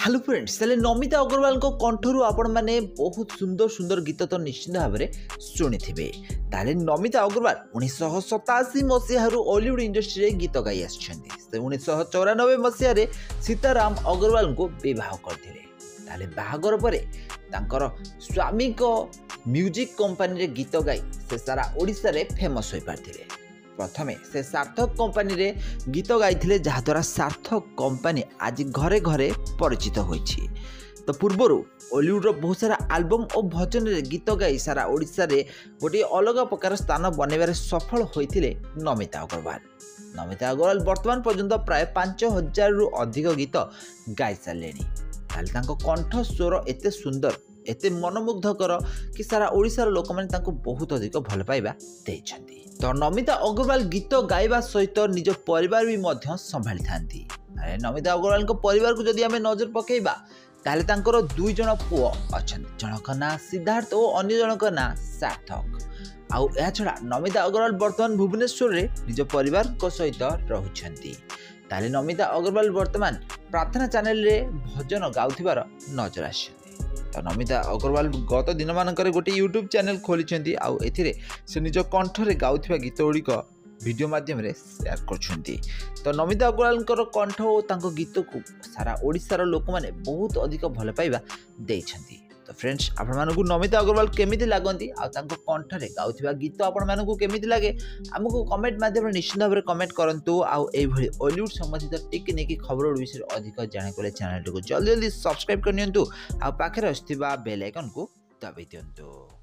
Hello friends तेल नमिता अग्रवाल को कंठरू आपण मैंने बहुत सुंदर सुंदर गीत तो निश्चित भाव में शुणी थे। ताले नमिता अग्रवाल 1987 मसीह हॉलीवुड इंडस्ट्री रे गीत गाई आछंती। 1994 मसीह सीताराम अग्रवाल को विवाह करते। बाहागर पर स्वामी को म्यूजिक कंपनी रे गीत गाई से सारा ओडिशा रे फेमस हो पारथिले। प्रथमे से सार्थक कंपनी रे गीत गाई जहाद्वारा सार्थक कंपनी आज घरे घरे परिचित होइछि। तो पूर्वर हॉलीवुड बहुत सारा एल्बम और भजन रे गीत गाई सारा ओडिशा रे गोटे अलग प्रकार स्थान बनैबारे सफल होइथिले नमिता अग्रवाल। नमिता अग्रवाल वर्तमान पर्यंत प्राय 5000 रु अधिक गीत गाई सारेलेनी। ताले तांको कंठ स्वर एते सुंदर एते मनमुग्धकर कि सारा ओडिशार लोक माने तांको बहुत अधिक भल पाइबा देइछंती। तो नमिता अग्रवाल गीत गाइबा सहित निज परिवार भी मध्य संभाली थांती। नमिता अग्रवाल को परिवार को जदि आमे नजर पकेइबा ताले तांकर दुई जण पुओ अछंती। जनक ना सिद्धार्थ और अन्य जनक ना सार्थक। आउ एहा छडा नमिता अग्रवाल वर्तमान भुवनेश्वर रे निज परिवार को सहित रहुछंती। ताले नमिता अग्रवाल वर्तमान प्रार्थना चैनल रे भजन गाउथिबार नजर आछंती। तो नमिता अग्रवाल गत दिन मानकर गोटे यूट्यूब चैनल खोली आउ एथिरे से निज कंठरे गाउथिबा गीत गुड़िक वीडियो माध्यम रे शेयर करछंती। तो नमिता अग्रवाल कंठ और तांको गीत को सारा ओडिशार लोक माने बहुत अधिक भल पाइबा देइछंती। तो फ्रेंड्स आपण मानकु नमिता अग्रवाल केमिति लागंती आ तांको कंठरे गाउथिबा गीत आपण मानकु केमिति लागे हमकु कमेंट माध्यम रे निश्चित भाव कमेंट करंतु। आ एई भली हॉलीवुड संबंधित टिक नेकी खबर विषय अधिक जाने को चैनल को जल्दी जल्दी सब्सक्राइब करनियंतु आ पाखरे आस्थिबा बेल आइकन को दबाइ दियंतु।